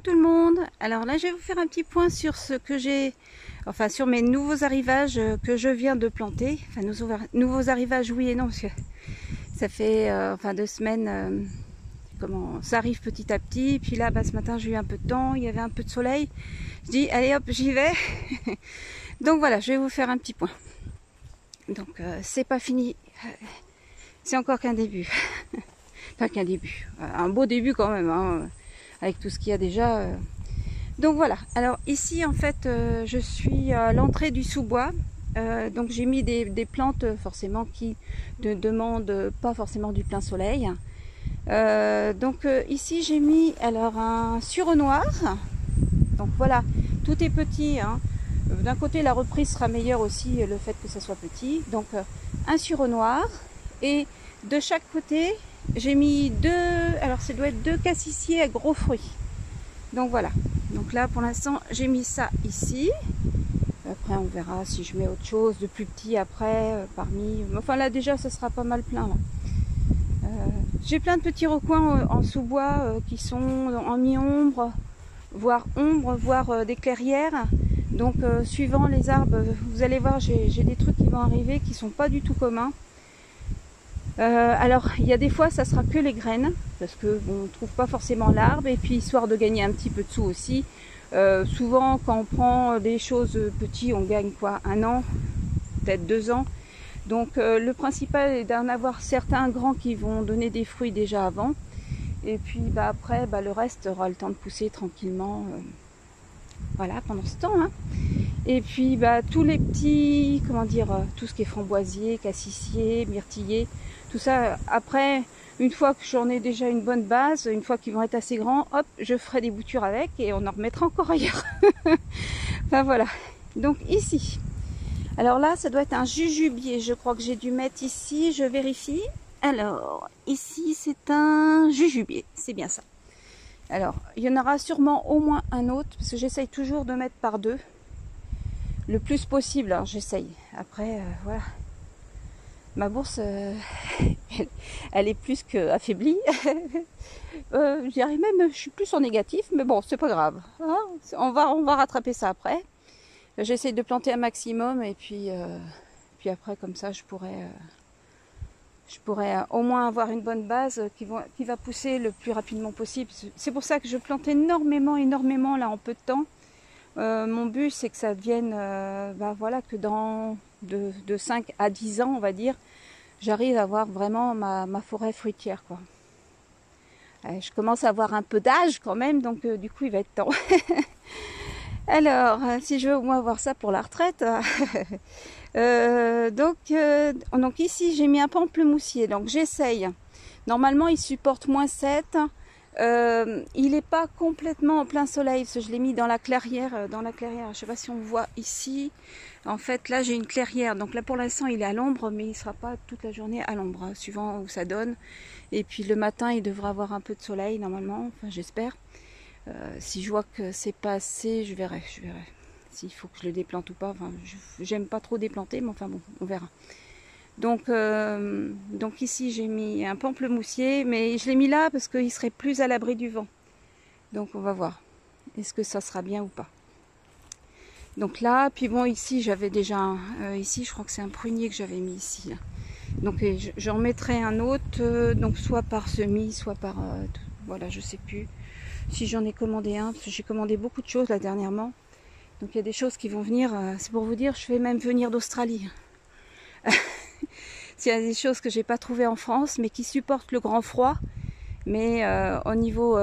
tout le monde. Alors là, je vais vous faire un petit point sur ce que j'ai, enfin sur mes nouveaux arrivages que je viens de planter. Enfin, nouveaux arrivages, oui et non, parce que ça fait 2 semaines. Comment ça arrive petit à petit. Puis là, ce matin, j'ai eu un peu de temps, il y avait un peu de soleil. Je dis, allez hop, j'y vais. Donc voilà, je vais vous faire un petit point. Donc c'est pas fini, c'est encore qu'un début. Enfin qu'un début, un beau début quand même, hein, avec tout ce qu'il y a déjà. Donc voilà, alors ici en fait je suis à l'entrée du sous-bois. Donc j'ai mis des plantes forcément qui ne demandent pas forcément du plein soleil. Donc ici j'ai mis alors un sureau noir. Donc voilà, tout est petit, hein. D'un côté la reprise sera meilleure aussi, le fait que ça soit petit. Donc un sureau noir, et de chaque côté j'ai mis alors ça doit être 2 cassissiers à gros fruits. Donc voilà, donc là pour l'instant j'ai mis ça ici. Après on verra si je mets autre chose de plus petit après parmi. Enfin là déjà ça sera pas mal plein là. J'ai plein de petits recoins en sous-bois qui sont en mi-ombre, voire ombre, voire des clairières. Donc suivant les arbres, vous allez voir, j'ai des trucs qui vont arriver qui sont pas du tout communs. Alors il y a des fois ça sera que les graines, parce que on ne trouve pas forcément l'arbre, et puis histoire de gagner un petit peu de sous aussi. Souvent quand on prend des choses petites, on gagne quoi, 1 an, peut-être 2 ans. Donc le principal est d'en avoir certains grands qui vont donner des fruits déjà avant. Et puis après le reste aura le temps de pousser tranquillement. Voilà, pendant ce temps, hein. Et puis tous les petits, comment dire, tout ce qui est framboisier, cassissier, myrtillé, tout ça, après, une fois que j'en ai déjà une bonne base, une fois qu'ils vont être assez grands, hop, je ferai des boutures avec et on en remettra encore ailleurs. Enfin voilà, donc ici, alors là ça doit être un jujubier, je crois que j'ai dû mettre ici, je vérifie. Alors, ici c'est un jujubier, c'est bien ça. Alors, il y en aura sûrement au moins un autre, parce que j'essaye toujours de mettre par 2. Le plus possible, alors j'essaye. Après, voilà. Ma bourse, elle est plus qu'affaiblie. Je dirais même, je suis plus en négatif, mais bon, c'est pas grave. Hein, on va rattraper ça après. J'essaye de planter un maximum, et puis après, comme ça, je pourrais au moins avoir une bonne base qui va pousser le plus rapidement possible. C'est pour ça que je plante énormément là en peu de temps. Mon but c'est que ça devienne voilà, que dans de 5 à 10 ans on va dire, j'arrive à avoir vraiment ma forêt fruitière, quoi. Je commence à avoir un peu d'âge quand même, donc du coup il va être temps. Alors si je veux au moins avoir ça pour la retraite. Donc ici j'ai mis un pamplemoussier, donc j'essaye. Normalement il supporte -7. Il n'est pas complètement en plein soleil, parce que je l'ai mis dans la clairière. Je ne sais pas si on voit ici. En fait là j'ai une clairière, donc là pour l'instant il est à l'ombre, mais il ne sera pas toute la journée à l'ombre, hein, suivant où ça donne. Et puis le matin il devrait avoir un peu de soleil normalement, enfin j'espère. Si je vois que c'est pas assez, je verrai s'il faut que je le déplante ou pas. Enfin, j'aime pas trop déplanter, mais enfin bon, on verra. Donc ici j'ai mis un pamplemoussier, mais je l'ai mis là parce qu'il serait plus à l'abri du vent. Donc on va voir, est-ce que ça sera bien ou pas. Donc là, puis bon, ici j'avais déjà ici je crois que c'est un prunier que j'avais mis ici là. Donc j'en mettrai un autre, donc soit par semis, soit par voilà, je sais plus si j'en ai commandé un, parce que j'ai commandé beaucoup de choses là dernièrement. Donc il y a des choses qui vont venir, c'est pour vous dire, je vais même venir d'Australie. Il y a des choses que j'ai pas trouvées en France, mais qui supportent le grand froid. Mais au niveau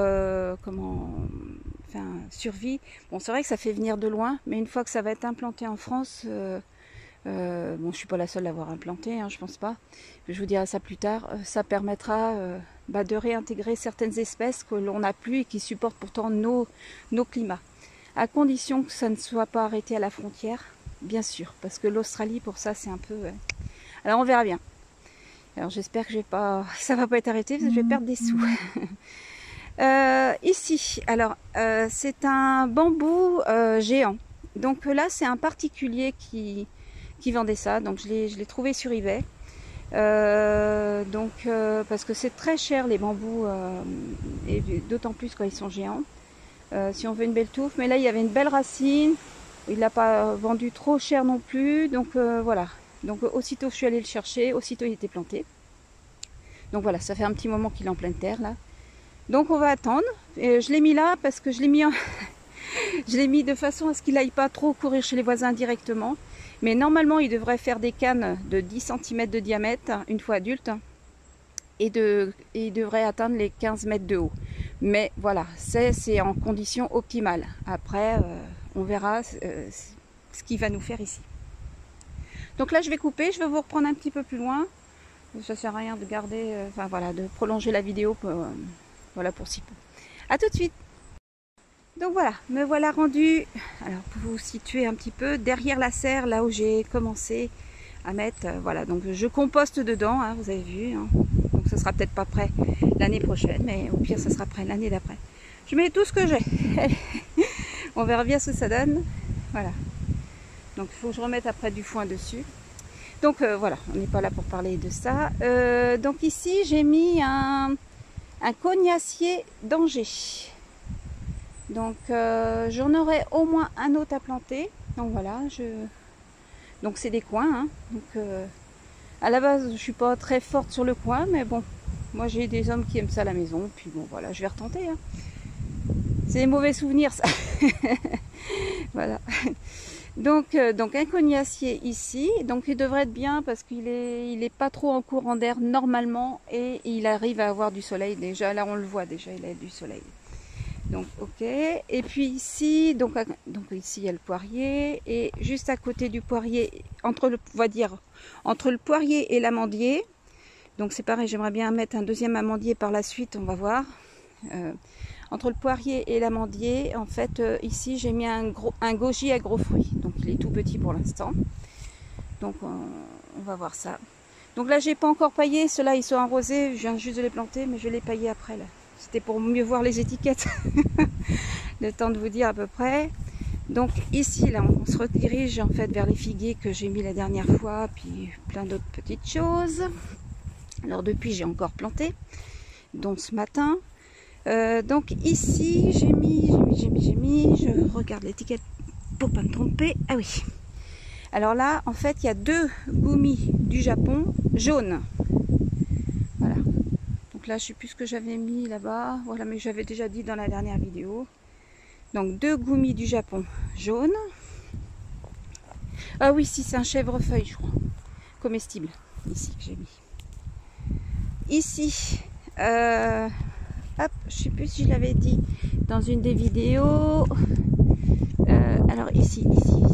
survie, bon c'est vrai que ça fait venir de loin, mais une fois que ça va être implanté en France, bon je suis pas la seule à l'avoir implanté, hein, je pense pas. Je vous dirai ça plus tard. Ça permettra de réintégrer certaines espèces que l'on n'a plus et qui supportent pourtant nos climats. À condition que ça ne soit pas arrêté à la frontière, bien sûr, parce que l'Australie pour ça c'est un peu... Alors on verra bien. Alors j'espère que ça va pas être arrêté, parce que je vais perdre des sous. Ici, alors c'est un bambou géant. Donc là c'est un particulier qui vendait ça, donc je l'ai trouvé sur eBay. Parce que c'est très cher les bambous, et d'autant plus quand ils sont géants. si on veut une belle touffe. Mais là, il y avait une belle racine. Il l'a pas vendu trop cher non plus. Donc voilà. Donc aussitôt je suis allée le chercher, aussitôt il était planté. Donc voilà, ça fait un petit moment qu'il est en pleine terre là. Donc on va attendre. Et je l'ai mis là parce que je l'ai mis, je l'ai mis de façon à ce qu'il n'aille pas trop courir chez les voisins directement. Mais normalement, il devrait faire des cannes de 10 cm de diamètre une fois adulte. Et il devrait atteindre les 15 mètres de haut. Mais voilà, c'est en condition optimale. Après, on verra ce qu'il va nous faire ici. Donc là, je vais couper. Je vais vous reprendre un petit peu plus loin. Ça sert à rien de garder, enfin voilà, de prolonger la vidéo voilà, pour si peu. A tout de suite. Donc voilà, me voilà rendu. Alors pour vous situer un petit peu derrière la serre, là où j'ai commencé à mettre, voilà, donc je composte dedans, hein, vous avez vu. Hein. Donc ça sera peut-être pas prêt l'année prochaine, mais au pire ça sera prêt l'année d'après. Je mets tout ce que j'ai. On verra bien ce que ça donne. Voilà. Donc il faut que je remette après du foin dessus. Donc voilà, on n'est pas là pour parler de ça. Donc ici j'ai mis un cognacier d'Angers. Donc j'en aurai au moins un autre à planter. Donc voilà, donc c'est des coins. Hein. Donc à la base je suis pas très forte sur le coin, mais bon, moi j'ai des hommes qui aiment ça à la maison. Puis bon voilà, je vais retenter. Hein. C'est des mauvais souvenirs ça. Voilà. Donc un cognacier ici, donc il devrait être bien parce qu'il est pas trop en courant d'air normalement et il arrive à avoir du soleil déjà. Là on le voit déjà, il a du soleil. Donc ok. Et puis ici, donc ici il y a le poirier et juste à côté du poirier, on va dire entre le poirier et l'amandier. Donc c'est pareil, j'aimerais bien mettre un deuxième amandier par la suite, on va voir. Entre le poirier et l'amandier, en fait, ici j'ai mis un goji à gros fruits. Donc il est tout petit pour l'instant. Donc on va voir ça. Donc là j'ai pas encore paillé, ceux-là ils sont arrosés, je viens juste de les planter, mais je vais les pailler après là. C'était pour mieux voir les étiquettes. Le temps de vous dire à peu près. Donc ici là on se redirige en fait vers les figuiers que j'ai mis la dernière fois, puis plein d'autres petites choses. Alors depuis j'ai encore planté, dont ce matin. Donc ici j'ai mis, je regarde l'étiquette pour pas me tromper. Ah oui. Alors là en fait il y a 2 goumis du Japon jaunes. Voilà. Donc là je sais plus ce que j'avais mis là-bas. Voilà, mais j'avais déjà dit dans la dernière vidéo. Donc 2 goumis du Japon jaunes. Ah oui, si c'est un chèvrefeuille je crois. Comestible. Ici que j'ai mis. Ici. Hop, je sais plus si je l'avais dit dans une des vidéos. Alors ici.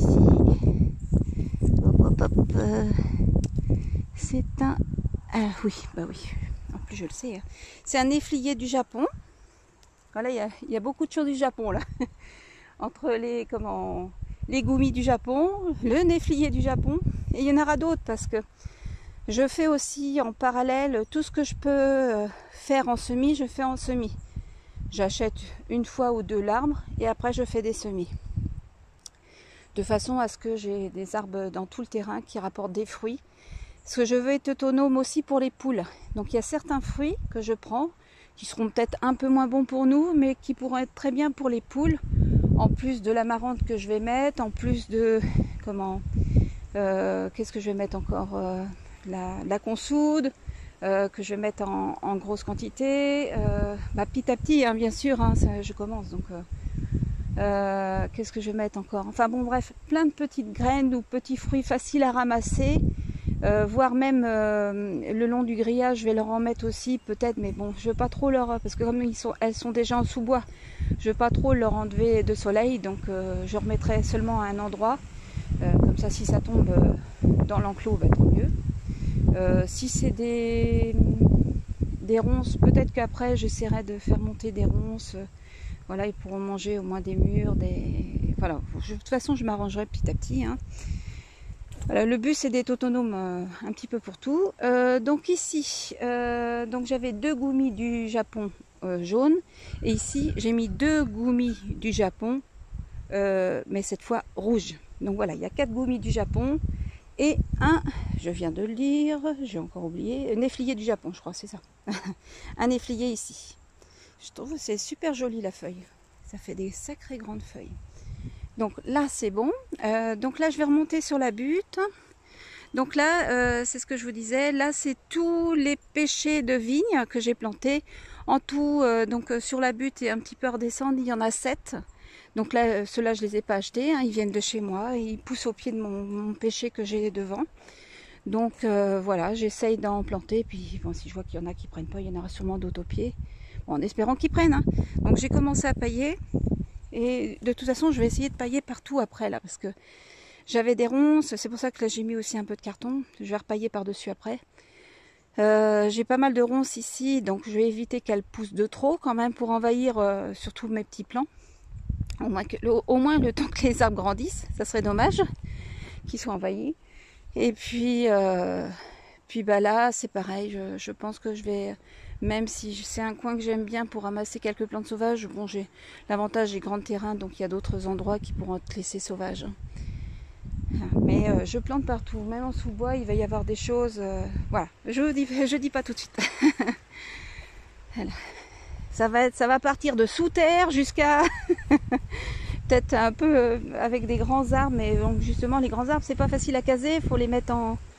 Hop. C'est un... Ah oui, bah oui. En plus je le sais. Hein. C'est un néflier du Japon. Voilà, il y a beaucoup de choses du Japon là. Entre les goumis du Japon, le néflier du Japon. Et il y en aura d'autres parce que je fais aussi en parallèle tout ce que je peux faire en semis, je fais en semis. J'achète une fois ou 2 l'arbre et après je fais des semis. De façon à ce que j'ai des arbres dans tout le terrain qui rapportent des fruits. Parce que je veux être autonome aussi pour les poules. Donc il y a certains fruits que je prends qui seront peut-être un peu moins bons pour nous, mais qui pourront être très bien pour les poules. En plus de l'amarante que je vais mettre, en plus de... qu'est-ce que je vais mettre encore la consoude que je vais mettre en grosse quantité, petit à petit hein, bien sûr, hein, ça, je commence donc qu'est-ce que je vais mettre encore, enfin bon bref, plein de petites graines ou petits fruits faciles à ramasser, voire même le long du grillage je vais leur en mettre aussi peut-être, mais bon je veux pas trop leur, parce que comme elles sont déjà en sous-bois, je veux pas trop leur enlever de soleil, donc je remettrai seulement à un endroit, comme ça si ça tombe dans l'enclos, bah, tant mieux. Si c'est des ronces, peut-être qu'après j'essaierai de faire monter des ronces. Voilà, ils pourront manger au moins des mûres, voilà. De toute façon, je m'arrangerai petit à petit. Hein. Voilà, le but c'est d'être autonome un petit peu pour tout. Donc ici, donc j'avais 2 goumis du Japon jaunes et ici j'ai mis 2 goumis du Japon, mais cette fois rouge. Donc voilà, il y a 4 goumis du Japon. Et je viens de le lire, j'ai encore oublié, néflier du Japon, je crois, c'est ça. Un néflier ici. Je trouve que c'est super joli la feuille. Ça fait des sacrées grandes feuilles. Donc là c'est bon. Donc là je vais remonter sur la butte. Donc là c'est ce que je vous disais. Là c'est tous les pêchers de vigne que j'ai plantés. En tout, donc sur la butte et un petit peu redescendre, il y en a 7. Donc là, ceux-là, je les ai pas achetés, hein, ils viennent de chez moi, ils poussent au pied de mon pêcher que j'ai devant. Donc voilà, j'essaye d'en planter, puis bon, si je vois qu'il y en a qui prennent pas, il y en aura sûrement d'autres au pied. Bon, en espérant qu'ils prennent. Hein. Donc j'ai commencé à pailler, et de toute façon, je vais essayer de pailler partout après, là, parce que j'avais des ronces, c'est pour ça que là, j'ai mis aussi un peu de carton, je vais repailler par-dessus après. J'ai pas mal de ronces ici, donc je vais éviter qu'elles poussent de trop quand même pour envahir surtout mes petits plants. Au moins le temps que les arbres grandissent, ça serait dommage qu'ils soient envahis. Et puis, bah là c'est pareil, je pense que je vais, même si c'est un coin que j'aime bien pour ramasser quelques plantes sauvages, bon j'ai l'avantage des grands terrains, donc il y a d'autres endroits qui pourront être laissés sauvages. Mais je plante partout, même en sous-bois, il va y avoir des choses. Voilà, je dis pas tout de suite. Voilà. Ça va partir de sous terre jusqu'à peut-être un peu avec des grands arbres, mais donc justement les grands arbres c'est pas facile à caser, il faut les mettre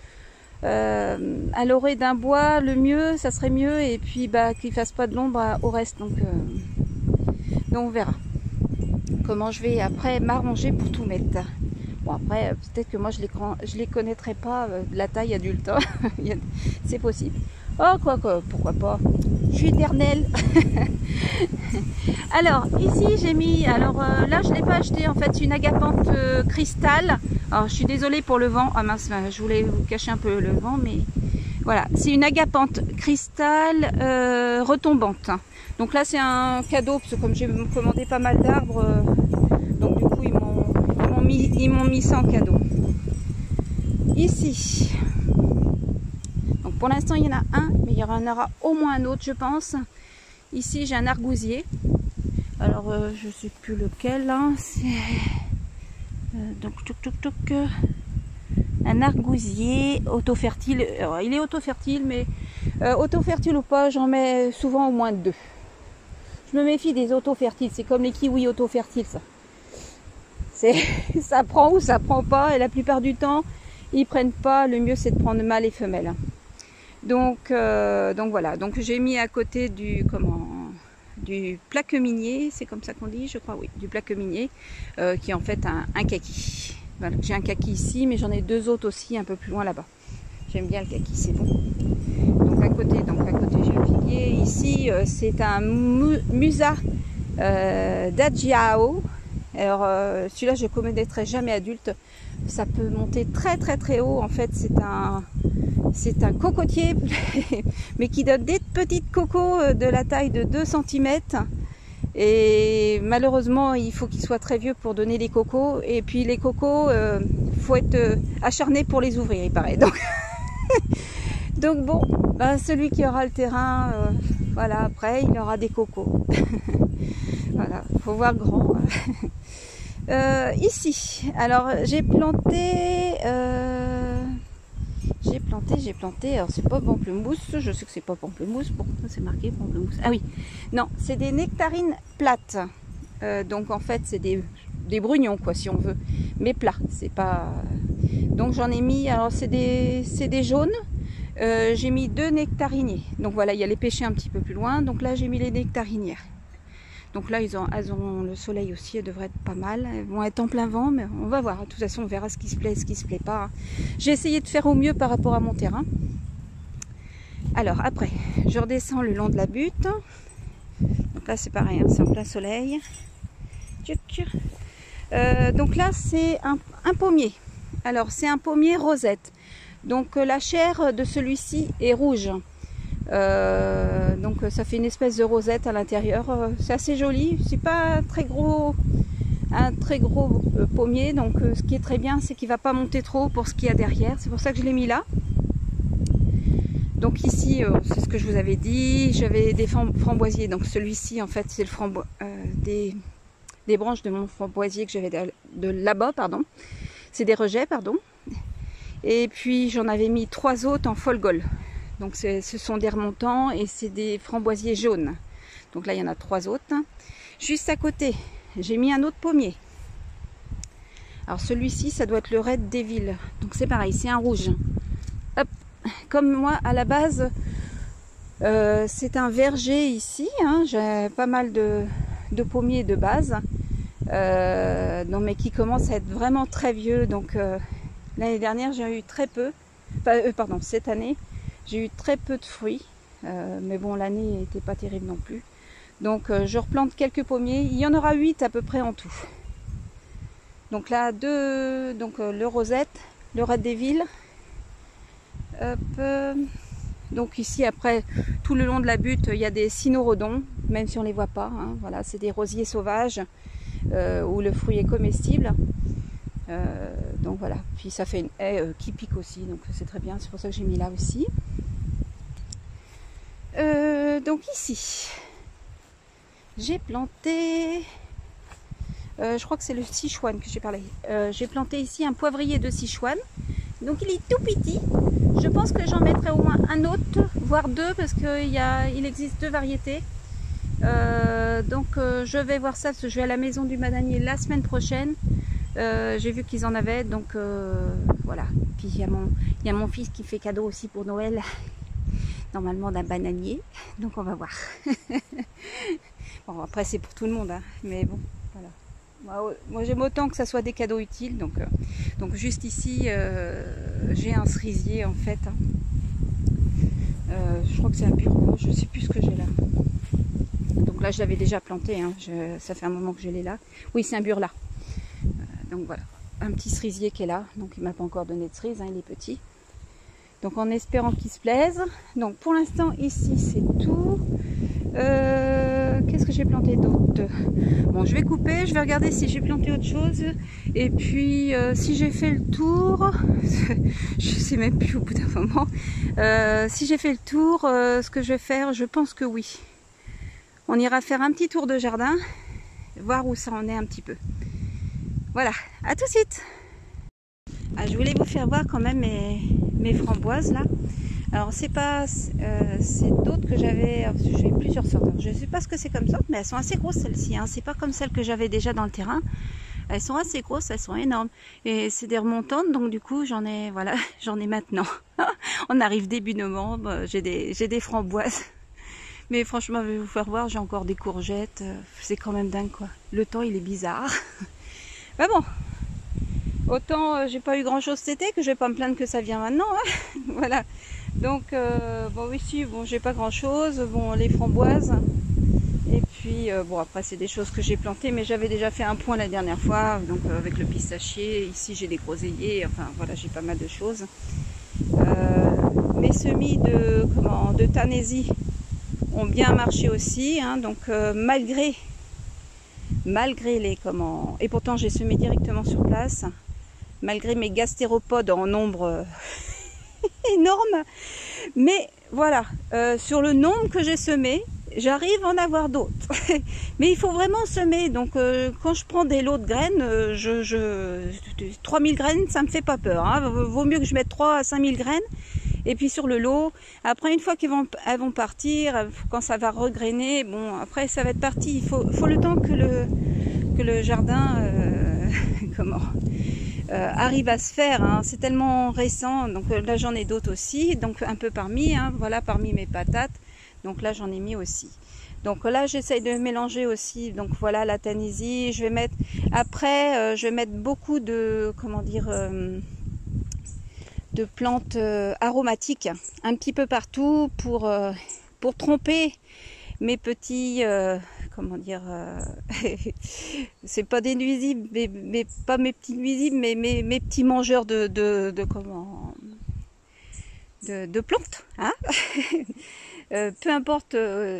à l'orée d'un bois, le mieux, ça serait mieux, et puis bah qu'ils fassent pas de l'ombre au reste. Donc on verra comment je vais après m'arranger pour tout mettre. Bon après peut-être que moi je les connaîtrai pas de la taille adulte, hein. C'est possible. Oh quoi, pourquoi pas. Je suis éternelle. Alors ici j'ai mis, là je l'ai pas acheté en fait, c'est une agapante cristal. Alors je suis désolée pour le vent, ah mince, je voulais vous cacher un peu le vent, mais voilà, c'est une agapante cristal retombante. Donc là c'est un cadeau, parce que comme j'ai commandé pas mal d'arbres, donc du coup ils m'ont mis ça en cadeau. Ici, donc pour l'instant il y en a un, mais il y en aura au moins un autre je pense. Ici j'ai un argousier, alors je sais plus lequel, hein. C'est donc un argousier auto-fertile. Alors, il est auto-fertile, mais auto-fertile ou pas, j'en mets souvent au moins 2. Je me méfie des auto-fertiles, c'est comme les kiwis auto-fertiles ça. Ça prend ou ça prend pas, et la plupart du temps ils prennent pas. Le mieux c'est de prendre mâle et femelle. Donc voilà, donc j'ai mis à côté du plaque minier, c'est comme ça qu'on dit, je crois, oui, du plaque minier, qui est en fait un kaki. Voilà, j'ai un kaki ici, mais j'en ai 2 autres aussi un peu plus loin là-bas. J'aime bien le kaki, c'est bon. Donc à côté j'ai le figuier. Ici c'est un musa d'Adjiao. Alors celui-là je ne connaîtrai jamais adulte, ça peut monter très haut. En fait c'est un cocotier mais qui donne des petites cocos de la taille de 2 cm, et malheureusement il faut qu'il soit très vieux pour donner les cocos, et puis les cocos faut être acharné pour les ouvrir il paraît. Donc bon, ben, celui qui aura le terrain, voilà, après il aura des cocos. Voilà, faut voir grand. Ici, alors j'ai planté, alors c'est pas pamplemousse, je sais que c'est pas pamplemousse, bon, c'est marqué pamplemousse. Ah oui, non, c'est des nectarines plates. Donc en fait c'est des brugnons quoi si on veut, mais plats, c'est pas. Donc j'en ai mis, alors c'est des jaunes. J'ai mis 2 nectariniers. Donc voilà, il y a les pêchers un petit peu plus loin. Donc là j'ai mis les nectarinières. Donc là elles ont le soleil aussi, elles devraient être pas mal. Elles vont être en plein vent, mais on va voir. De toute façon on verra ce qui se plaît, ce qui se plaît pas. J'ai essayé de faire au mieux par rapport à mon terrain. Alors après, je redescends le long de la butte. Donc là c'est pareil, hein, c'est en plein soleil. Donc là c'est un pommier. Alors c'est un pommier rosette. Donc la chair de celui-ci est rouge. Donc ça fait une espèce de rosette à l'intérieur. C'est assez joli. C'est pas un très gros pommier. Donc ce qui est très bien, c'est qu'il va pas monter trop pour ce qu'il y a derrière. C'est pour ça que je l'ai mis là. Donc ici, c'est ce que je vous avais dit. J'avais des framboisiers. Donc celui-ci, en fait, c'est des branches de mon framboisier que j'avais de là-bas, pardon. C'est des rejets, pardon. Et puis j'en avais mis 3 autres en folgol. Donc ce sont des remontants et c'est des framboisiers jaunes. Donc là, il y en a 3 autres. Juste à côté, j'ai mis un autre pommier. Alors celui-ci, ça doit être le Red Devil. Donc c'est pareil, c'est un rouge. Hop. Comme moi, à la base, c'est un verger ici. Hein. J'ai pas mal de pommiers de base. Non, mais qui commencent à être vraiment très vieux. Donc l'année dernière, j'ai eu très peu. Pardon, cette année, j'ai eu très peu de fruits. Mais bon, l'année n'était pas terrible non plus. Donc je replante quelques pommiers. Il y en aura 8 à peu près en tout. Donc là, le Rosette, le Red Devil. Donc ici, après, tout le long de la butte, il y a des cynorrhodons, même si on ne les voit pas. Hein. Voilà, c'est des rosiers sauvages où le fruit est comestible. Donc voilà, puis ça fait une haie qui pique aussi, donc c'est très bien. C'est pour ça que j'ai mis là aussi. Donc ici, j'ai planté... je crois que c'est le Sichuan que j'ai parlé. J'ai planté ici un poivrier de Sichuan. Donc il est tout petit. Je pense que j'en mettrai au moins un autre, voire 2, parce qu'il existe 2 variétés. Donc je vais voir ça, parce que je vais à la maison du bananier la semaine prochaine. J'ai vu qu'ils en avaient, donc voilà. Puis il y a mon fils qui fait cadeau aussi pour Noël, normalement d'un bananier. Donc on va voir. Bon, après c'est pour tout le monde, hein, mais bon, voilà. Moi j'aime autant que ça soit des cadeaux utiles, donc juste ici j'ai un cerisier en fait. Je crois que c'est un bureau, je sais plus ce que j'ai là. Donc là je l'avais déjà planté, hein, ça fait un moment que je l'ai là. Oui, c'est un burla. Donc voilà, un petit cerisier qui est là, donc il m'a pas encore donné de cerise, hein, il est petit. Donc en espérant qu'il se plaise. Donc pour l'instant ici c'est tout. Qu'est-ce que j'ai planté d'autre? Bon, je vais couper, je vais regarder si j'ai planté autre chose. Et puis si j'ai fait le tour, je sais même plus au bout d'un moment. Si j'ai fait le tour, ce que je vais faire, je pense que oui. On ira faire un petit tour de jardin, voir où ça en est un petit peu. Voilà, à tout de suite. Ah, je voulais vous faire voir quand même mes framboises là. Alors c'est pas, c'est d'autres que j'avais, j'ai plusieurs sortes. Je ne sais pas ce que c'est comme sorte, mais elles sont assez grosses celles-ci. Hein. C'est pas comme celles que j'avais déjà dans le terrain. Elles sont assez grosses, elles sont énormes. Et c'est des remontantes, donc du coup j'en ai, voilà, j'en ai maintenant. On arrive début novembre, j'ai des framboises. Mais franchement, je vais vous faire voir, j'ai encore des courgettes. C'est quand même dingue quoi. Le temps il est bizarre. Mais bon. Autant j'ai pas eu grand chose cet été que je vais pas me plaindre que ça vient maintenant. Hein. Voilà. Donc bon ici bon j'ai pas grand chose. Bon les framboises. Et puis bon après c'est des choses que j'ai plantées, mais j'avais déjà fait un point la dernière fois. Donc avec le pistachier. Ici j'ai des groseilliers. Enfin voilà, j'ai pas mal de choses. Mes semis de Tanésie ont bien marché aussi. Hein, donc malgré les et pourtant j'ai semé directement sur place. Malgré mes gastéropodes en nombre énorme, mais voilà, sur le nombre que j'ai semé, j'arrive à en avoir d'autres. Mais il faut vraiment semer, donc quand je prends des lots de graines, 3000 graines, ça me fait pas peur. Hein. Vaut mieux que je mette 3 à 5000 graines, et puis sur le lot, après une fois qu'elles vont partir, quand ça va regrainer, bon après ça va être parti, il faut le temps que le jardin, arrive à se faire, hein. C'est tellement récent, donc là j'en ai d'autres aussi, donc un peu parmi, hein, voilà, parmi mes patates, donc là j'en ai mis aussi. Donc là j'essaye de mélanger aussi, donc voilà la Tanésie, je vais mettre, après je vais mettre beaucoup de, comment dire, de plantes aromatiques, un petit peu partout pour tromper mes petits, comment dire, c'est pas des nuisibles, mais pas mes petits nuisibles, mais mes petits mangeurs de plantes, hein. Peu importe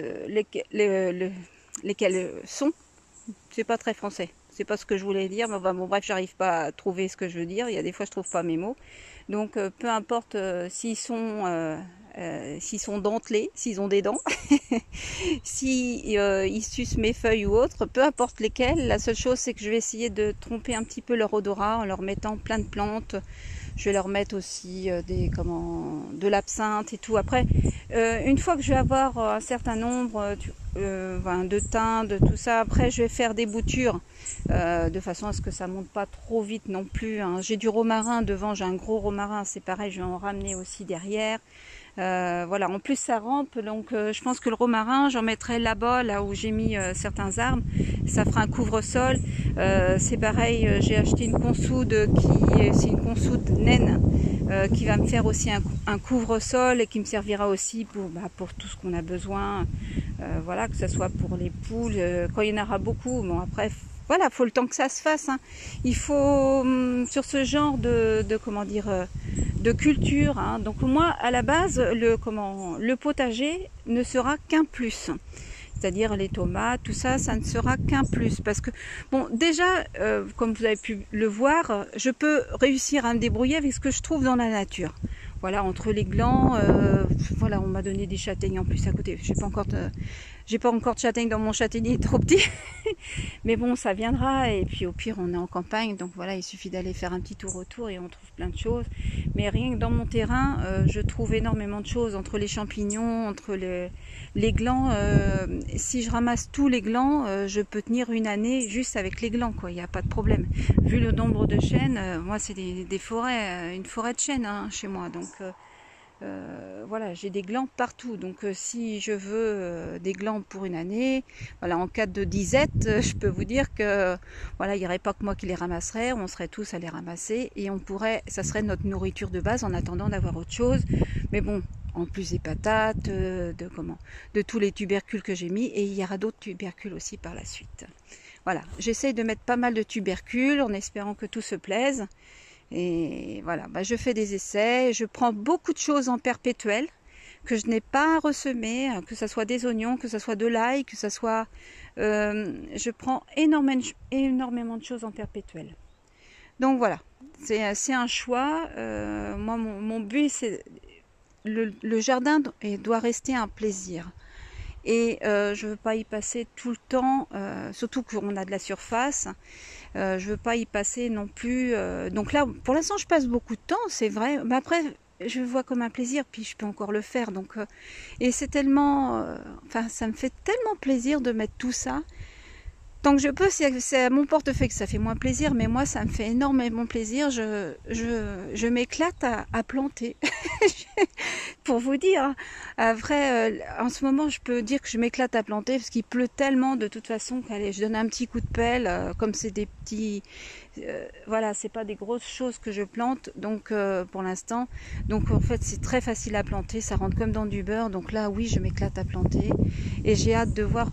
lesquels sont, c'est pas très français, c'est pas ce que je voulais dire, mais bon bref, j'arrive pas à trouver ce que je veux dire, il y a des fois je trouve pas mes mots, donc peu importe s'ils sont dentelés, s'ils ont des dents, si ils sucent mes feuilles ou autres, peu importe lesquelles, la seule chose c'est que je vais essayer de tromper un petit peu leur odorat en leur mettant plein de plantes. Je vais leur mettre aussi de l'absinthe et tout. Après, une fois que je vais avoir un certain nombre, de thym, de tout ça. Après je vais faire des boutures de façon à ce que ça monte pas trop vite non plus, hein. J'ai du romarin devant, j'ai un gros romarin, c'est pareil, je vais en ramener aussi derrière. Voilà, en plus ça rampe, donc je pense que le romarin j'en mettrai là-bas, là où j'ai mis certains arbres, ça fera un couvre-sol. C'est pareil, j'ai acheté une consoude c'est une consoude naine qui va me faire aussi un couvre-sol et qui me servira aussi pour tout ce qu'on a besoin. Voilà, que ce soit pour les poules, quand il y en aura beaucoup. Bon après, voilà, faut le temps que ça se fasse, hein. Il faut sur ce genre comment dire, de culture, hein. Donc moi, à la base, le potager ne sera qu'un plus. C'est-à-dire les tomates, tout ça, ça ne sera qu'un plus. Parce que, bon, déjà, comme vous avez pu le voir, je peux réussir à me débrouiller avec ce que je trouve dans la nature. Voilà, entre les glands, voilà, on m'a donné des châtaignes en plus à côté. J'ai pas encore de châtaignes dans mon châtaignier, trop petit. Mais bon, ça viendra. Et puis au pire, on est en campagne, donc voilà, il suffit d'aller faire un petit tour autour et on trouve plein de choses. Mais rien que dans mon terrain, je trouve énormément de choses entre les champignons, entre les glands. Si je ramasse tous les glands, je peux tenir une année juste avec les glands, quoi. Il n'y a pas de problème. Vu le nombre de chênes, moi c'est des forêts, une forêt de chênes, hein, chez moi. Donc voilà, j'ai des glands partout. Donc si je veux des glands pour une année, voilà, en cas de disette, je peux vous dire que voilà, il n'y aurait pas que moi qui les ramasserais, on serait tous à les ramasser et ça serait notre nourriture de base en attendant d'avoir autre chose. Mais bon, en plus des patates, de tous les tubercules que j'ai mis, et il y aura d'autres tubercules aussi par la suite. Voilà, j'essaye de mettre pas mal de tubercules en espérant que tout se plaise. Et voilà, je fais des essais, je prends beaucoup de choses en perpétuel que je n'ai pas ressemé, que ce soit des oignons, que ce soit de l'ail, que ce soit... je prends énormément de choses en perpétuel. Donc voilà, c'est un choix. Moi, mon but, c'est... Le jardin doit rester un plaisir. Et je ne veux pas y passer tout le temps, surtout qu'on a de la surface. Je veux pas y passer non plus. Donc là, pour l'instant, je passe beaucoup de temps, c'est vrai. Mais après, je le vois comme un plaisir, puis je peux encore le faire. Donc, et c'est tellement, enfin, ça me fait tellement plaisir de mettre tout ça. Tant que je peux, c'est à mon portefeuille que ça fait moins plaisir, mais moi, ça me fait énormément plaisir. Je m'éclate à planter. Pour vous dire, après, en ce moment, je peux dire que je m'éclate à planter parce qu'il pleut tellement de toute façon qu'allez, je donne un petit coup de pelle, comme c'est des petits... voilà, c'est pas des grosses choses que je plante, donc pour l'instant. Donc en fait, c'est très facile à planter, ça rentre comme dans du beurre. Donc là, oui, je m'éclate à planter. Et j'ai hâte de voir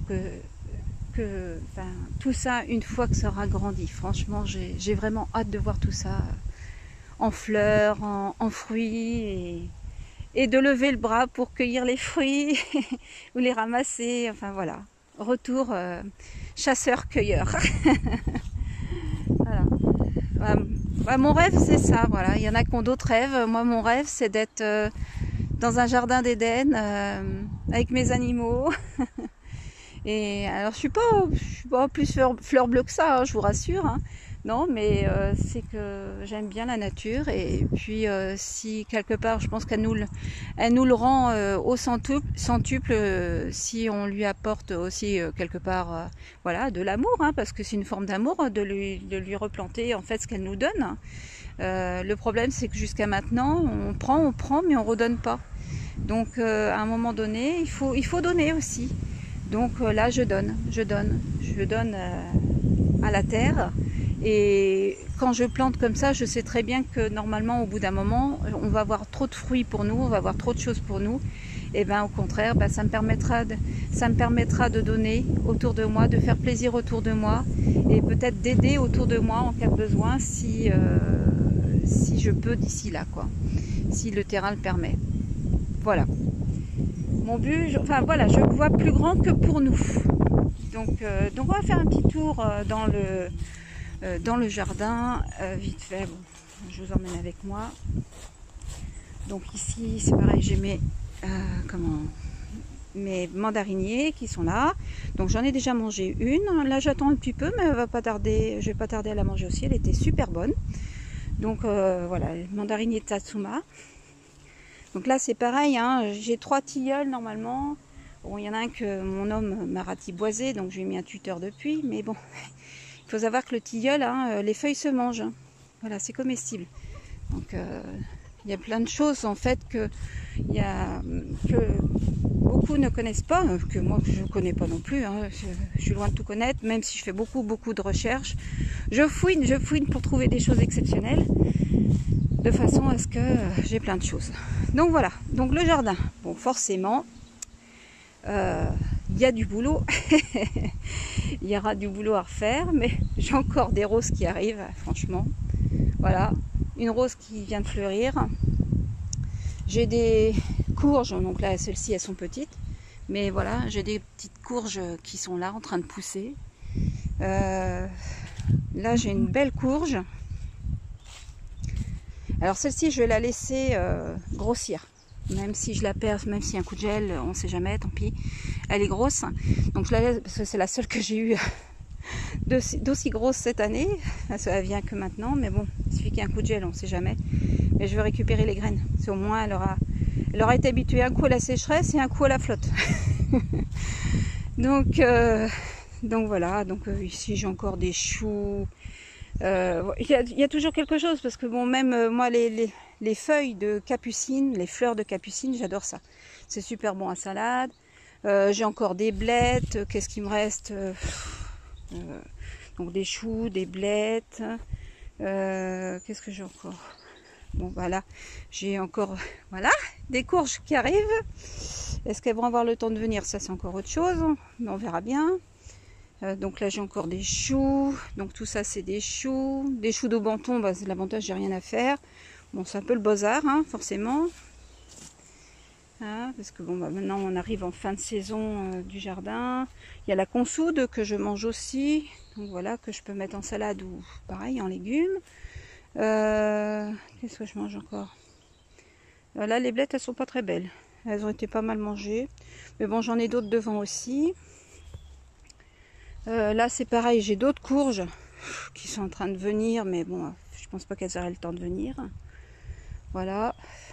tout ça, une fois que ça aura grandi, franchement j'ai vraiment hâte de voir tout ça en fleurs, en fruits, et de lever le bras pour cueillir les fruits ou les ramasser, enfin voilà, retour chasseur-cueilleur. Voilà. Mon rêve c'est ça, voilà. Il y en a qui ont d'autres rêves, moi mon rêve c'est d'être dans un jardin d'Éden avec mes animaux. Et alors je suis pas plus fleur bleue que ça, hein, je vous rassure, hein. Non, mais c'est que j'aime bien la nature, et puis si quelque part je pense elle nous le rend au centuple si on lui apporte aussi quelque part voilà, de l'amour, hein, parce que c'est une forme d'amour de lui replanter en fait ce qu'elle nous donne. Le problème c'est que jusqu'à maintenant on prend mais on redonne pas. Donc à un moment donné il faut donner aussi. Donc là je donne à la terre, et quand je plante comme ça, je sais très bien que normalement au bout d'un moment on va avoir trop de fruits pour nous, on va avoir trop de choses pour nous, et bien au contraire ça me permettra de donner autour de moi, de faire plaisir autour de moi, et peut-être d'aider autour de moi en cas de besoin si je peux d'ici là, quoi, si le terrain le permet. Voilà. Mon but, voilà, je vois plus grand que pour nous. Donc on va faire un petit tour dans le jardin, vite fait. Bon, je vous emmène avec moi. Donc ici, c'est pareil, j'ai mes mandariniers qui sont là. Donc j'en ai déjà mangé une. Là, j'attends un petit peu, mais je vais pas tarder à la manger aussi. Elle était super bonne. Donc voilà, mandarinier de Satsuma. Donc là c'est pareil, hein, j'ai 3 tilleuls normalement. Bon, il y en a un que mon homme m'a ratiboisé, donc je lui ai mis un tuteur depuis. Mais bon, il faut savoir que le tilleul, hein, les feuilles se mangent. Hein. Voilà, c'est comestible. Donc il y a plein de choses en fait que beaucoup ne connaissent pas, que moi je ne connais pas non plus. Hein. Je suis loin de tout connaître, même si je fais beaucoup de recherches. Je fouine pour trouver des choses exceptionnelles, de façon à ce que j'ai plein de choses. Donc voilà, donc le jardin, bon forcément, il y a du boulot, il y aura du boulot à refaire, mais j'ai encore des roses qui arrivent, franchement. Voilà, une rose qui vient de fleurir. J'ai des courges, donc là celles-ci elles sont petites, mais voilà, j'ai des petites courges qui sont là en train de pousser. Là j'ai une belle courge. Alors celle-ci je vais la laisser grossir. Même si je la perds, même s'il y a un coup de gel, on ne sait jamais, tant pis. Elle est grosse. Donc je la laisse parce que c'est la seule que j'ai eue d'aussi grosse cette année. Elle vient que maintenant, mais bon, il suffit qu'il y ait un coup de gel, on ne sait jamais. Mais je vais récupérer les graines. C'est au moins, elle aura été habituée un coup à la sécheresse et un coup à la flotte. donc voilà, donc ici j'ai encore des choux. Il y a toujours quelque chose parce que bon, même moi les feuilles de capucine, les fleurs de capucine, j'adore ça. C'est super bon à salade. J'ai encore des blettes. Qu'est-ce qui me reste? Donc des choux, des blettes. Qu'est-ce que j'ai encore? Bon voilà, j'ai encore voilà des courges qui arrivent. Est-ce qu'elles vont avoir le temps de venir? Ça c'est encore autre chose, mais on verra bien. Donc là j'ai encore des choux, donc tout ça c'est des choux de Banton, bah, c'est l'avantage, j'ai rien à faire. Bon, c'est un peu le beaux-arts, hein, forcément, hein, parce que bon, bah, maintenant on arrive en fin de saison du jardin. Il y a la consoude que je mange aussi, donc voilà, que je peux mettre en salade ou pareil en légumes. Qu'est-ce que je mange encore? Là les blettes elles sont pas très belles, elles ont été pas mal mangées, mais bon j'en ai d'autres devant aussi. Là c'est pareil, j'ai d'autres courges qui sont en train de venir, mais bon, je pense pas qu'elles auraient le temps de venir. Voilà.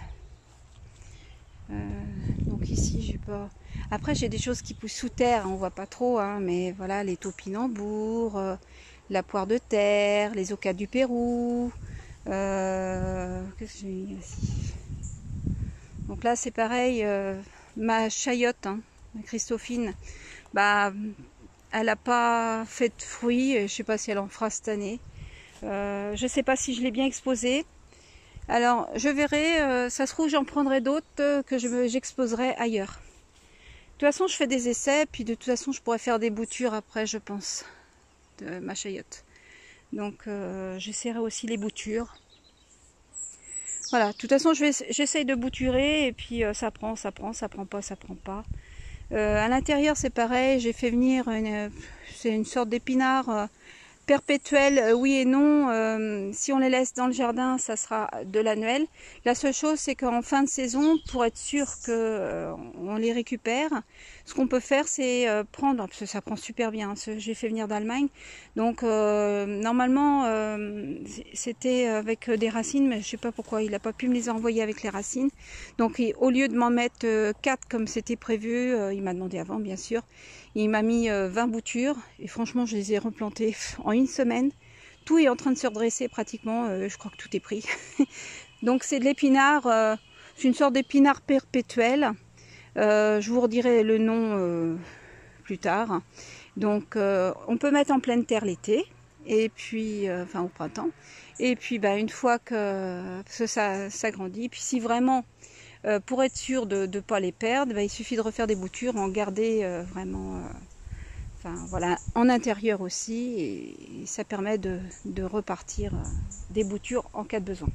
Donc ici j'ai pas. Après j'ai des choses qui poussent sous terre, on voit pas trop, hein, mais voilà, les topinambours, la poire de terre, les ocas du Pérou. Qu'est-ce que j'ai mis aussi? Donc là c'est pareil, ma chayotte, hein, ma Christophine, bah elle n'a pas fait de fruits, je ne sais pas si elle en fera cette année. Je ne sais pas si je l'ai bien exposée. Alors je verrai, ça se trouve j'en prendrai d'autres que j'exposerai ailleurs. De toute façon je fais des essais, puis de toute façon je pourrais faire des boutures après je pense, de ma chayotte. Donc j'essaierai aussi les boutures. Voilà, de toute façon j'essaye de bouturer et puis ça prend pas. À l'intérieur c'est pareil, j'ai fait venir c'est une sorte d'épinard perpétuel, oui et non. Si on les laisse dans le jardin, ça sera de l'annuel. La seule chose c'est qu'en fin de saison, pour être sûr que on les récupère, ce qu'on peut faire c'est prendre, parce que ça prend super bien, j'ai fait venir d'Allemagne, donc normalement c'était avec des racines, mais je sais pas pourquoi il n'a pas pu me les envoyer avec les racines. Donc au lieu de m'en mettre 4 comme c'était prévu, il m'a demandé avant bien sûr, il m'a mis 20 boutures et franchement je les ai replantées en une semaine. Tout est en train de se redresser pratiquement, je crois que tout est pris. Donc c'est de l'épinard, c'est une sorte d'épinard perpétuel. Je vous redirai le nom plus tard. Donc on peut mettre en pleine terre l'été, et puis enfin au printemps. Et puis bah, une fois que ça grandit, puis si vraiment pour être sûr de ne pas les perdre, bah, il suffit de refaire des boutures, en garder vraiment, enfin voilà, en intérieur aussi, et ça permet de repartir des boutures en cas de besoin.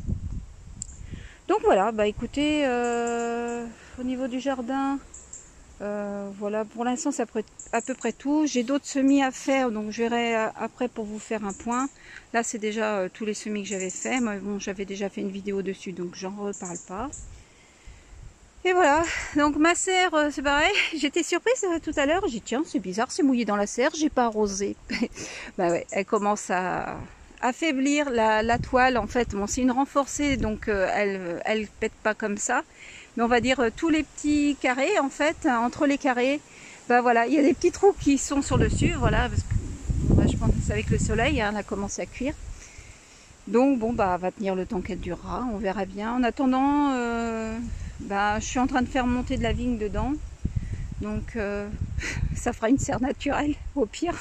Donc voilà, bah écoutez, au niveau du jardin, voilà, pour l'instant c'est à peu près tout. J'ai d'autres semis à faire, donc je verrai après pour vous faire un point. Là c'est déjà tous les semis que j'avais fait, mais bon j'avais déjà fait une vidéo dessus, donc j'en reparle pas. Et voilà, donc ma serre, c'est pareil, j'étais surprise tout à l'heure, j'ai dit tiens c'est bizarre, c'est mouillé dans la serre, j'ai pas arrosé. Bah ouais, elle commence à affaiblir la toile en fait. Bon c'est une renforcée, donc elle pète pas comme ça, Mais on va dire tous les petits carrés en fait, entre les carrés, bah voilà, il y a des petits trous qui sont sur le dessus, voilà, parce que bah, je pense que c'est avec le soleil, hein, elle a commencé à cuire. Donc bon bah va tenir le temps qu'elle durera, on verra bien. En attendant, bah, je suis en train de faire monter de la vigne dedans. Donc ça fera une serre naturelle au pire.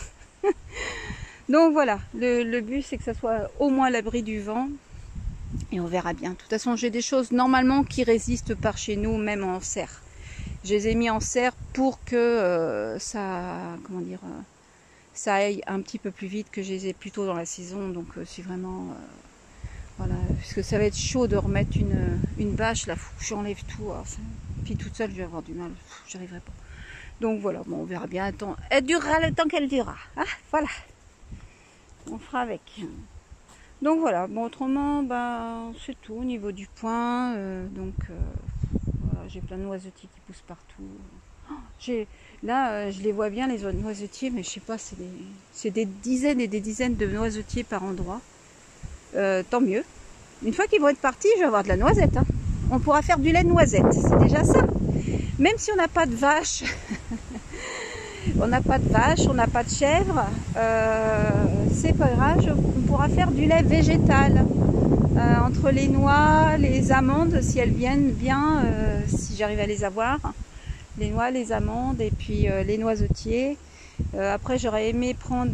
Donc voilà, le but c'est que ça soit au moins à l'abri du vent. Et on verra bien. De toute façon j'ai des choses normalement qui résistent par chez nous, même en serre. Je les ai mis en serre pour que ça, comment dire, ça aille un petit peu plus vite que je les ai plus tôt dans la saison. Donc si vraiment, voilà, parce que ça va être chaud de remettre une bâche là, faut que j'enlève tout. Enfin, puis toute seule je vais avoir du mal, j'arriverai pas. Donc voilà, bon, on verra bien. Attends, elle durera le temps qu'elle durera. Ah, voilà. On fera avec. Donc voilà, bon autrement, bah, c'est tout au niveau du point. Voilà, j'ai plein de noisetiers qui poussent partout. Là, je les vois bien les noisetiers, mais je sais pas, c'est des dizaines et des dizaines de noisetiers par endroit. Tant mieux. Une fois qu'ils vont être partis, je vais avoir de la noisette. Hein. On pourra faire du lait de noisette, c'est déjà ça. Même si on n'a pas de vache, on n'a pas de vache, on n'a pas de chèvre, c'est pas grave, on pourra faire du lait végétal. Entre les noix, les amandes, si elles viennent bien, si j'arrive à les avoir, les noix, les amandes et puis les noisetiers. Après j'aurais aimé prendre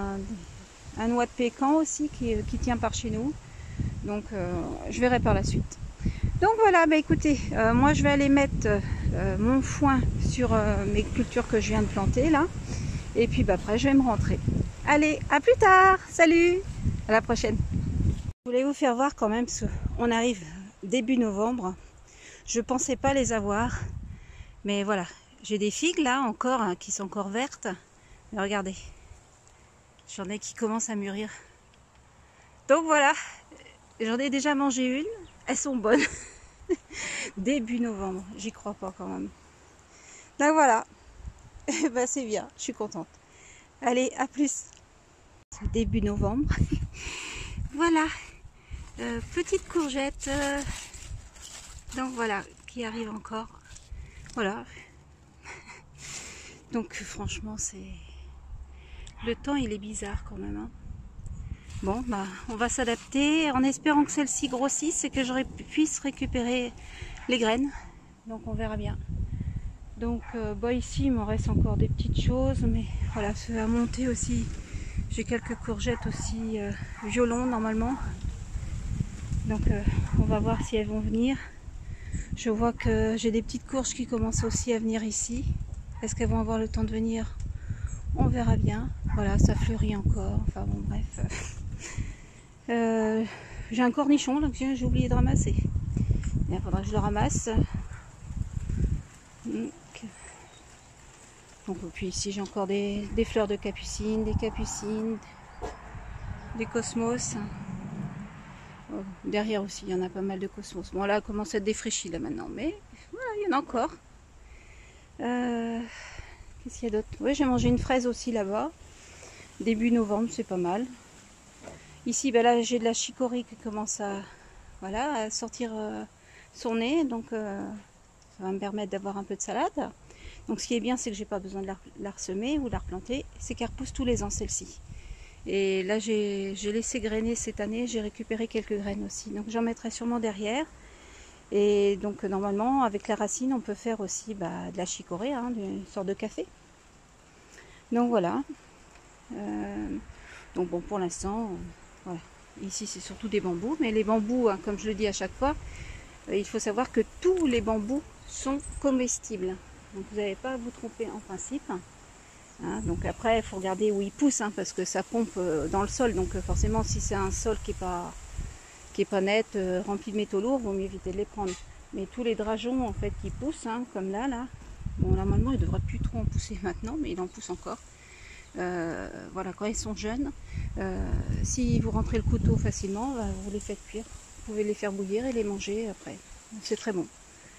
un noix de pécan aussi qui tient par chez nous, donc je verrai par la suite. Donc voilà, bah écoutez, moi je vais aller mettre mon foin sur mes cultures que je viens de planter là, et puis bah, après je vais me rentrer. Allez, à plus tard, salut, à la prochaine. Je voulais vous faire voir quand même, parce qu'on arrive début novembre, je pensais pas les avoir, mais voilà, j'ai des figues là encore, hein, qui sont encore vertes, mais regardez, j'en ai qui commencent à mûrir. Donc voilà, j'en ai déjà mangé une, elles sont bonnes. Début novembre, j'y crois pas quand même. Donc voilà, ben, c'est bien, je suis contente. Allez, à plus. Début novembre. Voilà, petite courgette. Donc voilà, qui arrive encore. Voilà. Donc franchement, c'est... Le temps, il est bizarre quand même. Hein. Bon, bah, on va s'adapter en espérant que celle-ci grossisse et que je puisse récupérer les graines. Donc on verra bien. Donc bah, ici, il me reste encore des petites choses, mais voilà, ça va monter aussi. J'ai quelques courgettes aussi violon normalement. Donc on va voir si elles vont venir. Je vois que j'ai des petites courges qui commencent aussi à venir ici. Est-ce qu'elles vont avoir le temps de venir? On verra bien. Voilà, ça fleurit encore. Enfin bon, bref. J'ai un cornichon là, que j'ai oublié de ramasser. Il faudra que je le ramasse. Donc, puis ici j'ai encore des fleurs de capucine, des capucines, des cosmos. Oh, derrière aussi il y en a pas mal de cosmos. Bon là elle commence à être défraîchie là maintenant, mais voilà, il y en a encore. Qu'est-ce qu'il y a d'autre? Oui, j'ai mangé une fraise aussi là-bas. Début novembre, c'est pas mal. Ici, ben là, j'ai de la chicorée qui commence à, voilà, à sortir son nez. Donc, ça va me permettre d'avoir un peu de salade. Donc, ce qui est bien, c'est que j'ai pas besoin de la ressemer ou de la replanter. C'est qu'elle repousse tous les ans, celle-ci. Et là, j'ai laissé grainer cette année. J'ai récupéré quelques graines aussi. Donc, j'en mettrai sûrement derrière. Et donc, normalement, avec la racine, on peut faire aussi bah, de la chicorée, hein, une sorte de café. Donc, voilà. Donc, bon, pour l'instant... Voilà. Ici c'est surtout des bambous, mais les bambous, hein, comme je le dis à chaque fois, il faut savoir que tous les bambous sont comestibles. Donc vous n'avez pas à vous tromper en principe. Hein, donc après il faut regarder où ils poussent, hein, parce que ça pompe dans le sol. Donc forcément si c'est un sol qui est pas net, rempli de métaux lourds, il vaut mieux éviter de les prendre. Mais tous les drageons en fait qui poussent, hein, comme là, bon normalement il ne devrait plus trop en pousser maintenant, mais il en pousse encore. Voilà, quand ils sont jeunes, si vous rentrez le couteau facilement, bah, vous les faites cuire. Vous pouvez les faire bouillir et les manger après. C'est très bon.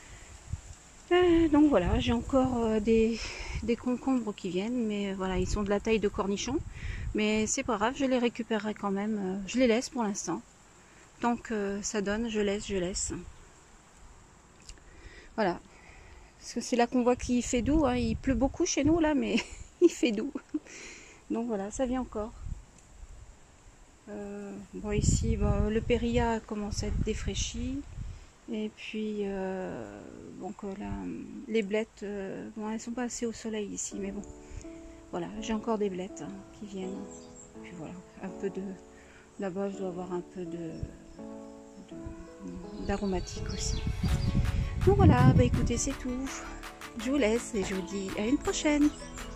Donc voilà, j'ai encore des concombres qui viennent, mais voilà, ils sont de la taille de cornichons. Mais c'est pas grave, je les récupérerai quand même. Je les laisse pour l'instant. Tant que ça donne, je laisse. Voilà. Parce que c'est là qu'on voit qu'il fait doux. Hein. Il pleut beaucoup chez nous là, mais il fait doux. Donc voilà, ça vient encore. Bon ici, bon, le périlla commence à être défraîchi. Et puis, donc là, les blettes, bon, elles sont pas assez au soleil ici, mais bon. Voilà, j'ai encore des blettes hein, qui viennent. Puis voilà, un peu de... Là-bas, je dois avoir un peu d'aromatique aussi. Donc voilà, bah écoutez, c'est tout. Je vous laisse et je vous dis à une prochaine.